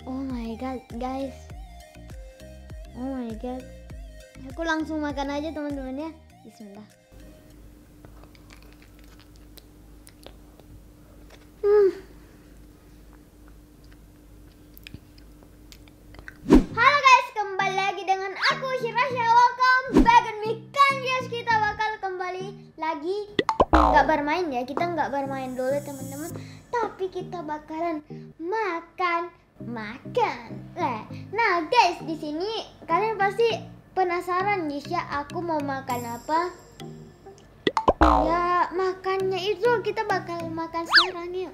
Oh my god, guys. Oh my god. Aku langsung makan aja teman-teman ya. Bismillah. Halo guys, kembali lagi dengan aku Shirasha. Welcome back and guys, kita bakal kembali lagi. Nggak bermain ya, kita nggak bermain dulu teman-teman. Tapi kita bakalan makan. Nah guys, di sini kalian pasti penasaran guys ya, aku mau makan apa? Ya makannya itu kita bakal makan sarang ya.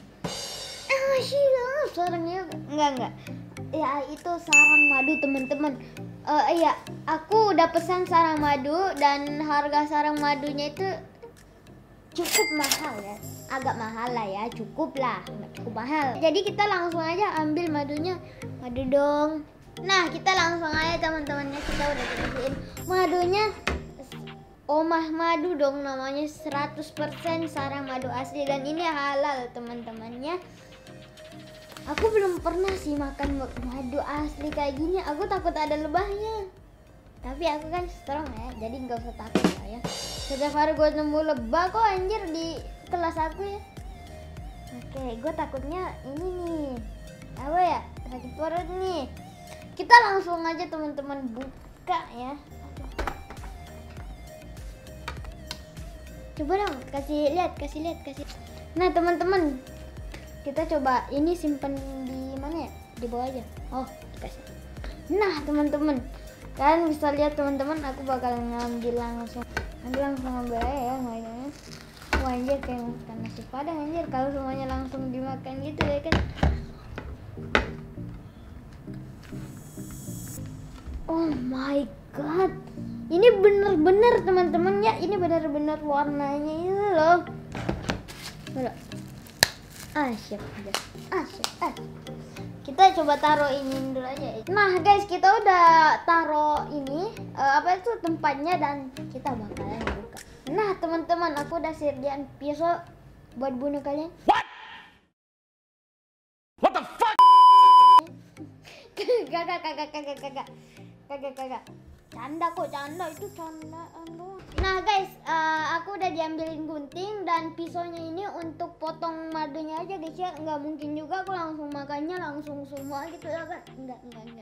Sarang ya, enggak. Ya itu sarang madu teman-teman. Ya aku udah pesan sarang madu dan harga sarang madunya itu cukup mahal ya, agak mahal lah ya, cukup mahal. Jadi kita langsung aja ambil madunya, madu dong. Nah kita langsung aja teman-temannya, kita udah kasihin madunya. Omah madu dong namanya, 100% sarang madu asli dan ini halal teman-temannya. Aku belum pernah sih makan madu asli kayak gini, aku takut ada lebahnya. Tapi aku kan strong ya, jadi nggak usah takut lah ya. Setiap hari gue nemu lebah kok anjir di kelas aku ya. Oke, gue takutnya ini nih, apa ya, sakit perut nih. Kita langsung aja teman-teman buka ya. Coba dong, kasih lihat. Nah teman-teman, kita coba ini simpen di mana ya? Di bawah aja. Oh, dikasih. Nah teman-teman, kalian bisa lihat teman-teman, aku bakal ngambil langsung ambil aja ya mainnya. Wah anjir, kayak makan nasi padang anjir kalau semuanya langsung dimakan gitu ya kan. Oh my god, ini bener-bener teman-teman ya, ini bener-bener warnanya ini loh. Asyik. Kita coba taruh ini dulu aja. Nah guys, kita udah taruh ini apa itu tempatnya dan kita bakalan buka. Nah teman-teman, aku udah sediain pisau buat bunuh kalian. What the fuck? Kagak. Canda itu candaan doang. Nah guys, aku udah diambilin gunting dan pisaunya ini untuk potong madunya aja guys ya. Nggak mungkin juga aku langsung makannya langsung semua gitu ya kan. Enggak.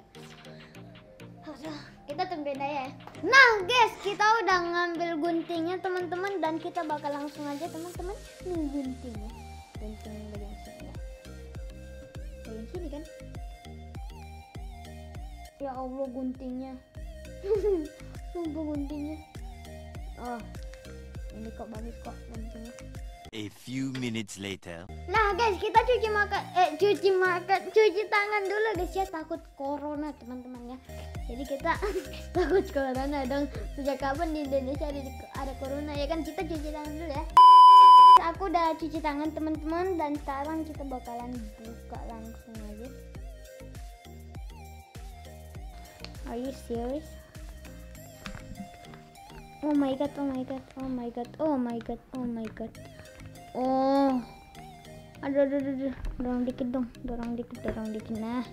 Kita tungguin aja ya. Nah guys, kita udah ngambil guntingnya teman-teman dan kita bakal langsung aja teman-teman guntingnya. Gunting bagian sini. Bagian sini kan? Ya Allah guntingnya. Sumpah guntingnya. Oh, ini kok bagus kok guntingnya. A few minutes later. Nah guys, kita cuci tangan dulu guys ya, takut corona teman-teman ya. Jadi kita takut corona dong. Sejak kapan di Indonesia ada corona ya kan, kita cuci tangan dulu ya. Aku udah cuci tangan teman-teman dan sekarang kita bakalan buka langsung aja. Are you serious? Oh my god. Oh. Aduh. Dorong dikit. Nah.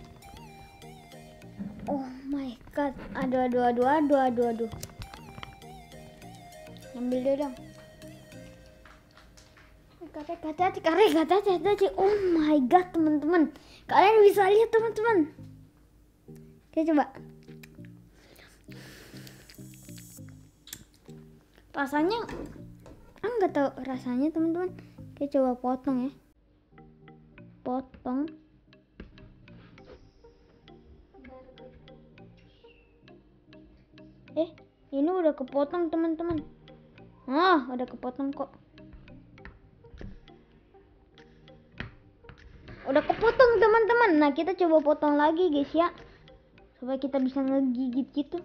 Oh my god. Aduh. Ambil dulu dong. Hati-hati. Oh my god, teman-teman. Kalian bisa lihat teman-teman. Oke, coba. Rasanya nggak tahu rasanya teman-teman. Kita coba potong ya. Ini udah kepotong teman-teman. Udah kepotong kok. Udah kepotong teman-teman. Nah kita coba potong lagi guys ya, supaya kita bisa ngegigit gitu.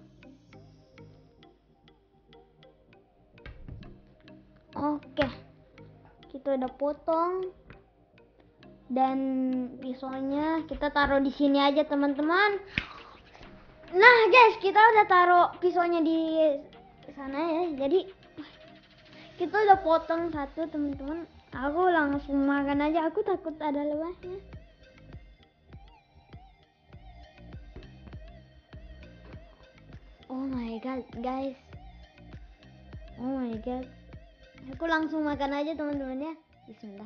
Oke, kita udah potong dan pisaunya kita taruh di sini aja teman-teman. Nah guys, kita udah taruh pisaunya di sana ya. Jadi kita udah potong satu teman-teman. Aku langsung makan aja, aku takut ada lebahnya. Oh my god, guys. Oh my god. Aku langsung makan aja teman-teman ya. Bismillah.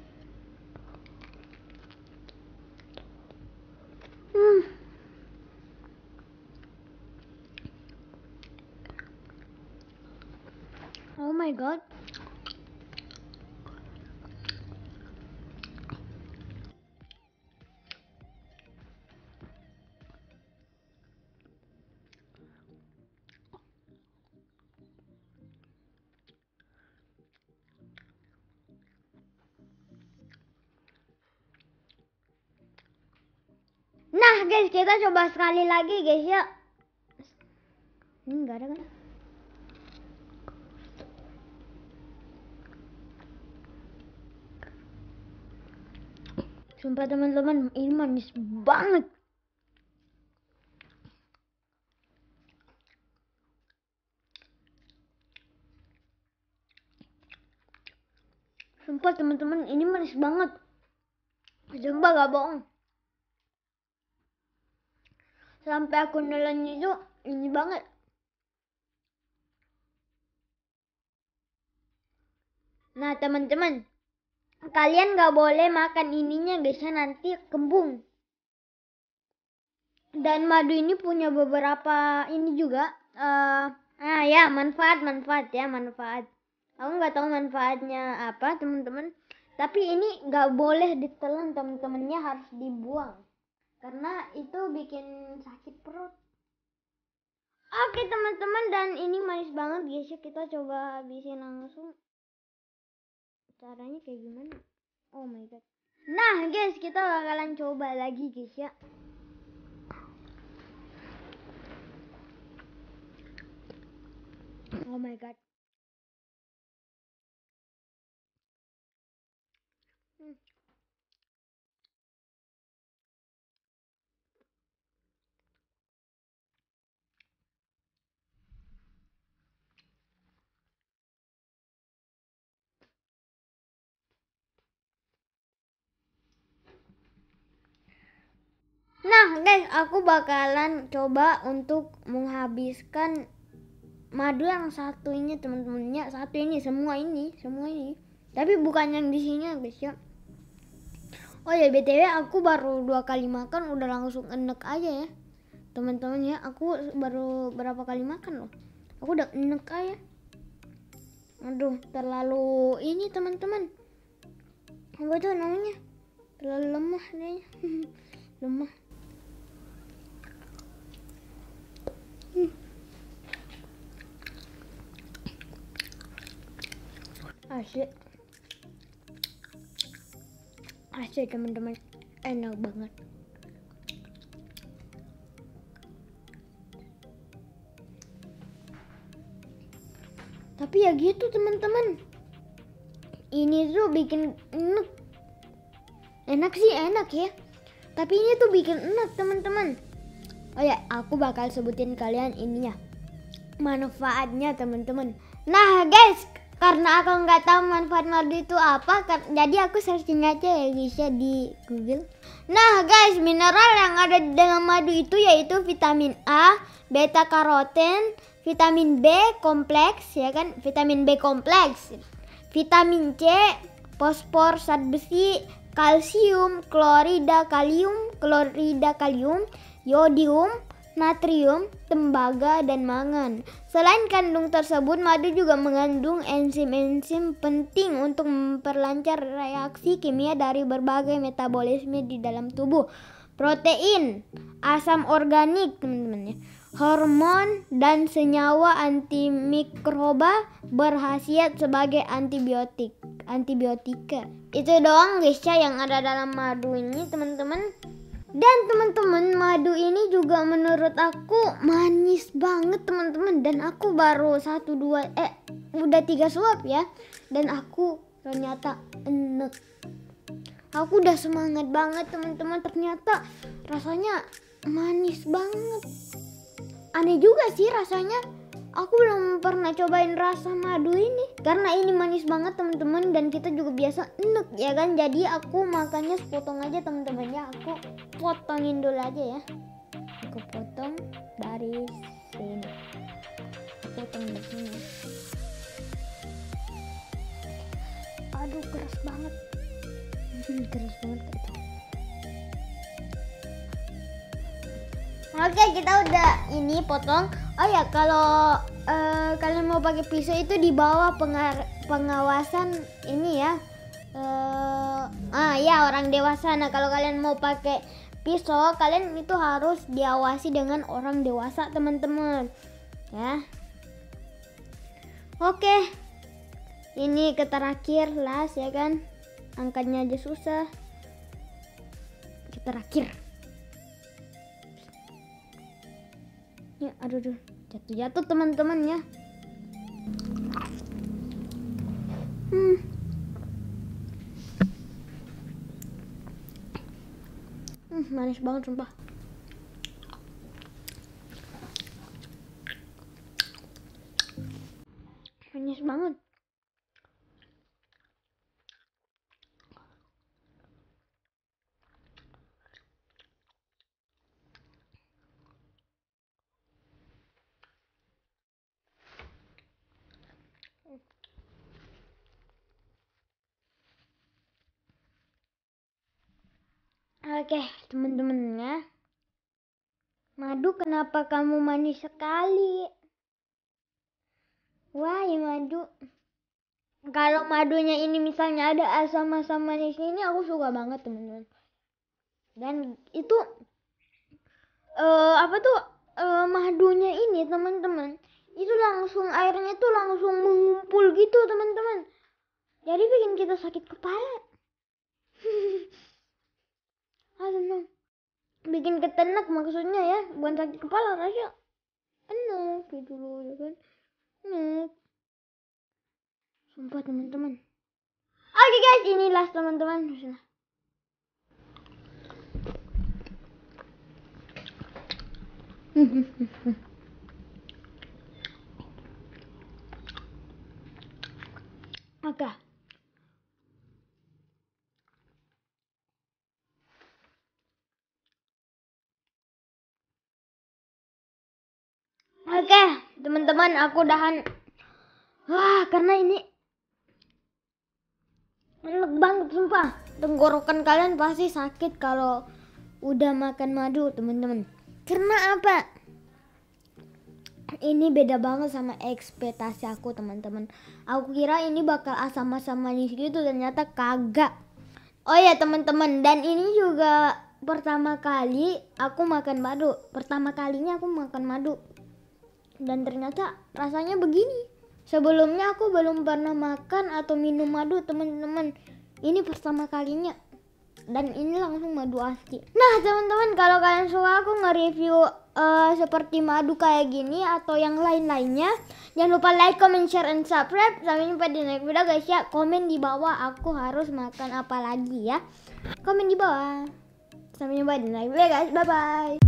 Oh my god. Nah guys, kita coba sekali lagi guys ya. Ini enggak ada kan? Sumpah teman-teman, ini manis banget. Sumpah teman-teman, ini manis banget. Sumpah gak bohong. Sampai aku nelen itu ini banget. Nah teman-teman, kalian gak boleh makan ininya guys ya, nanti kembung. Dan madu ini punya beberapa ini juga. Ya manfaat ya manfaat. Aku nggak tahu manfaatnya apa teman-teman. Tapi ini nggak boleh ditelan teman-temannya, harus dibuang. Karena itu bikin sakit perut. Oke teman-teman, dan ini manis banget guys ya. Kita coba habisin langsung. Caranya kayak gimana? Oh my god. Nah guys, kita bakalan coba lagi guys ya. Oh my god. Nah guys, aku bakalan coba untuk menghabiskan madu yang satu ini teman-temannya. Satu ini, semua ini. Tapi bukan yang di sini guys ya. Oh ya BTW, aku baru 2 kali makan udah langsung enek aja ya teman-teman ya. Aku baru berapa kali makan loh, aku udah enek aja. Aduh, terlalu ini teman-teman. Apa tuh namanya? Terlalu lemah nih. Lemah. Asik teman-teman, enak banget. Tapi ya gitu teman-teman, ini tuh bikin enak. Enak sih enak ya, tapi ini tuh bikin enak teman-teman. Oh ya, aku bakal sebutin kalian ininya, manfaatnya teman-teman. Nah guys, karena aku nggak tahu manfaat madu itu apa, jadi aku searching aja ya guys ya di Google. Nah guys, mineral yang ada di dalam madu itu yaitu vitamin A, beta karoten, vitamin B kompleks ya kan, vitamin B kompleks, vitamin C, fosfor, zat besi, kalsium, klorida kalium, yodium, natrium, tembaga, dan mangan. Selain kandung tersebut, madu juga mengandung enzim-enzim penting untuk memperlancar reaksi kimia dari berbagai metabolisme di dalam tubuh. Protein, asam organik, teman-teman ya, hormon, dan senyawa antimikroba berkhasiat sebagai antibiotika. Itu doang guys ya yang ada dalam madu ini teman-teman. Dan teman-teman, madu ini juga menurut aku manis banget teman-teman. Dan aku baru udah 3 suap ya. Dan aku ternyata enek. Aku udah semangat banget teman-teman. Ternyata rasanya manis banget. Aneh juga sih rasanya. Aku belum pernah cobain rasa madu ini. Karena ini manis banget teman-teman. Dan kita juga biasa enek ya kan. Jadi aku makannya sepotong aja teman-teman ya. Aku potongin dulu aja ya. Aku potong dari sini. Potong di sini. Aduh, keras banget. Keras banget itu. Oke, kita udah ini potong. Oh ya, kalau kalian mau pakai pisau itu di bawah pengawasan ini ya. Ya, orang dewasa. Nah, kalau kalian mau pakai pisau, kalian itu harus diawasi dengan orang dewasa, teman-teman. Ya. Oke. Ini ke terakhir last ya kan. Angkatnya aja susah. Ke terakhir. Ya, aduh, jatuh teman-teman ya. Manis banget sumpah. Manis banget. Oke, teman-teman ya. Madu, kenapa kamu manis sekali? Wah, ya madu. Kalau madunya ini misalnya ada asam-asam manis ini, aku suka banget teman-teman. Dan itu madunya ini teman-teman, itu langsung airnya tuh langsung mengumpul gitu teman-teman. Jadi bikin kita sakit kepala. Aduh, bikin ketenak maksudnya ya, bukan sakit kepala, rasanya enak gitu loh ya kan. Enak. Sumpah teman-teman. Oke guys, ini last teman-teman. Oke. Oke, teman-teman, aku udahan. Wah, karena ini enak banget sumpah. Tenggorokan kalian pasti sakit kalau udah makan madu, teman-teman. Karena apa? Ini beda banget sama ekspektasi aku, teman-teman. Aku kira ini bakal asam-asam manis gitu, ternyata kagak. Oh ya, teman-teman, dan ini juga pertama kali aku makan madu. Pertama kalinya aku makan madu. Dan ternyata rasanya begini. Sebelumnya aku belum pernah makan atau minum madu, teman-teman. Ini pertama kalinya. Dan ini langsung madu asli. Nah, teman-teman, kalau kalian suka aku nge-review seperti madu kayak gini atau yang lain-lainnya, jangan lupa like, comment, share, and subscribe. Sampai jumpa di next video guys ya. Komen di bawah aku harus makan apa lagi ya. Komen di bawah. Sampai jumpa di next video guys. Bye-bye.